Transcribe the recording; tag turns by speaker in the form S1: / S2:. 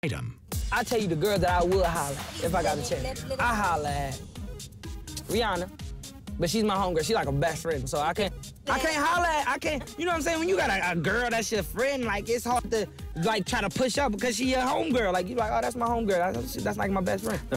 S1: item.
S2: I tell you the girl that I would holler at if I got a chance. I holler at Rihanna, but she's my homegirl. She's like a best friend, so I can't holler at, you know what I'm saying? When you got a girl that's your friend, like, it's hard to, like, try to push up because she your homegirl. Like, you like, oh, that's my homegirl. That's like my best friend.